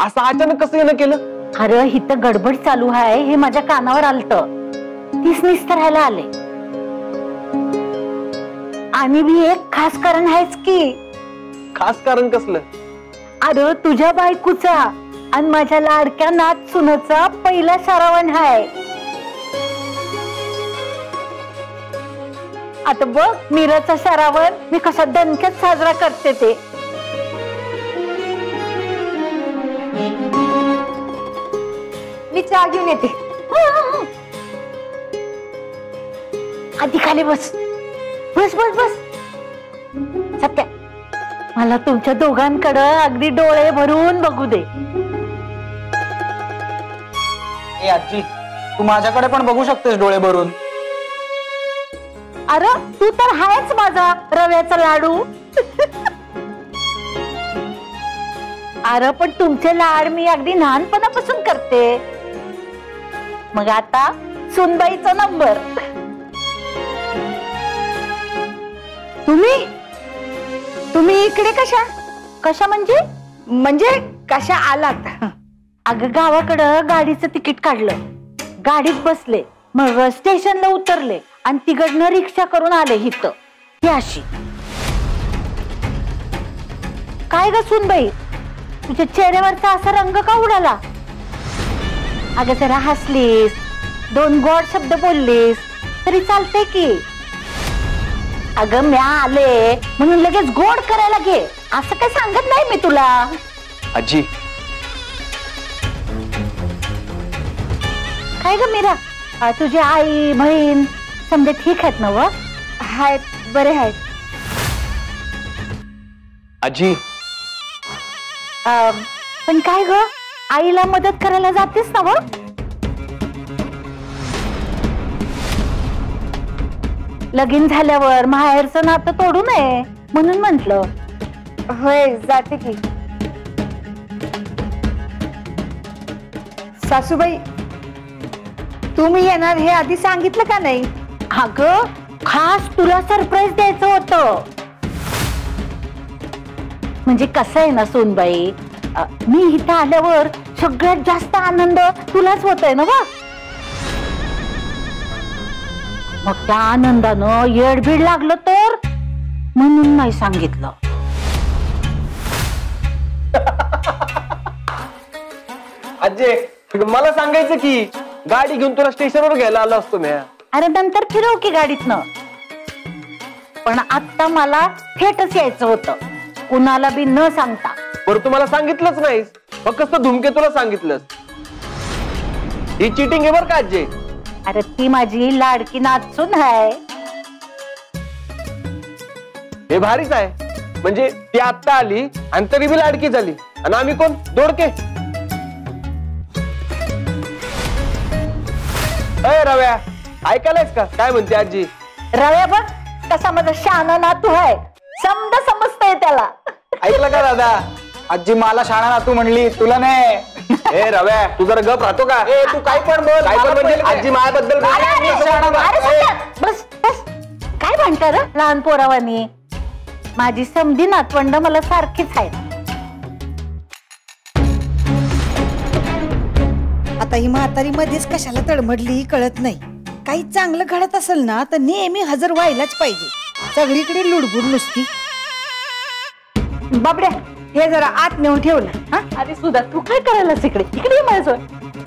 असं अचानक कसं येणं केलं? अरे हिथं गडबड चालू आहे हे माझ्या कानावर आलत. तीच निस्तरायला आले. आणि मी एक खास कारण आहेच की. खास कारण कसलं? अरे तुझ्या बायकोचा आणि माझ्या लाडक्या नात सुनेचा पहिला सरावण आहे. आता बघ मीराचा सरावण मी कसा दणक्यात साजरा करते ते. मी चहा घेऊन येते. आधी खाली बस बस बस बस. सत्या मला तुमच्या दोघांकडं अगदी डोळे भरून बघू दे. ए आजी, तू माझ्याकडे पण बघू शकतेस डोळे भरून. अरे तू तर आहेच माझा रव्याचा लाडू. अरे पण तुमचे लाड मी अगदी लहानपणापासून करते. मग आता सुनबाईचा नंबर. तुम्ही इकडे कशा? कशा म्हणजे? म्हणजे कशा आलात? अगं गावाकडं गाडीचं तिकीट काढलं, गाडीत बसले, मग स्टेशनला उतरले आणि तिकडनं रिक्षा करून आले इथं. ही अशी. काय ग सुनबाई, तुझ्या चेहऱ्यावरचा असा रंग का उडाला? अगं जरा हसलीस, दोन गोड शब्द बोललीस तरी चालते की. अगं म्या आले म्हणून लगेच गोड करायला घे असं काय सांगत नाही मी तुला. आजी काय ग मीरा, तुझी आई बहीण समजा ठीक आहेत ना? व आहेत, बरे आहेत. आजी पण काय ग आईला मदत करायला जातेस ना? व लगीन झाल्यावर माहेरचं नातं तोडू नये म्हणून म्हंटल. होय जाते की. सासूबाई तुम्ही येणार हे आधी सांगितलं का नाही? अगं खास तुला सरप्राईज द्यायचं होतं. म्हणजे कसं आहे ना सोनबाई, मी इथं आल्यावर सगळ्यात जास्त आनंद तुलाच होतोय ना? वा मग त्या आनंदानं येडबीड लागलं तर म्हणून नाही सांगितलं. आजी मला सांगायचं की गाडी घेऊन तुला स्टेशनवर घ्यायला आलो असतो मी. अरे नंतर फिरव की गाडीतनं. पण आता मला थेटच यायचं होतं, कुणाला बी न सांगता. बरं तुम्हाला सांगितलंच नाहीस, फक्त धुमकेतूला सांगितलंस. ही चिटिंग आहे बरं का आजी. अरे ती माझी लाडकी नाचून आहे. हे भारीच आहे. म्हणजे ती आत्ता आली आणि तरी बी लाडकी झाली आणि आम्ही कोण दोडके. अय रव्या, ऐकायलायस का काय म्हणते आजी? रव्या बघ कसा माझा शहाणा नातू आहे, समजा समजतंय त्याला. ऐकलं का दादा, आजी मला शाळा नातू म्हणली, तुला नाही. ए रव्या तू जरा गप राहतो का? ए तू काय पण बोल, काय पण म्हणजे आजी माझ्याबद्दल बस बस. काय म्हणता र लहान पोरावानी? माझी समधी नातवंड मला सारखीच आहे. आता ही म्हातारी मध्येच कशाला तडमडली कळत नाही. काही चांगलं घडत असेल ना तर नेहमी हजर व्हायलाच पाहिजे. सगळीकडे लुडबुड नुसती. बाबड्या हे जरा आत नेऊन ठेवलं. अरे सुधा तू काय करायलास इकडे? इकडे माझं